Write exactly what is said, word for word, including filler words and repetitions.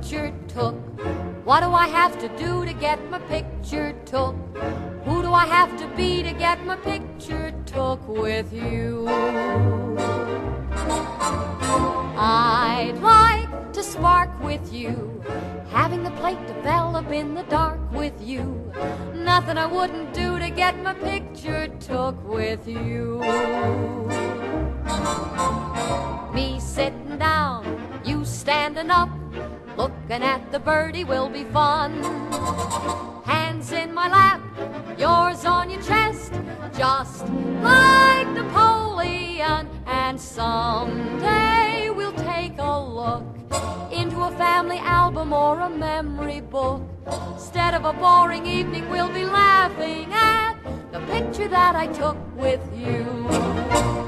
picture took? What do I have to do to get my picture took? Who do I have to be to get my picture took with you? I'd like to spark with you, having the plate develop in the dark with you. Nothing I wouldn't do to get my picture took with you. Me sitting down, you standing up, looking at the birdie will be fun. Hands in my lap, yours on your chest, just like Napoleon. And someday we'll take a look into a family album or a memory book. Instead of a boring evening, we'll be laughing at the picture that I took with you.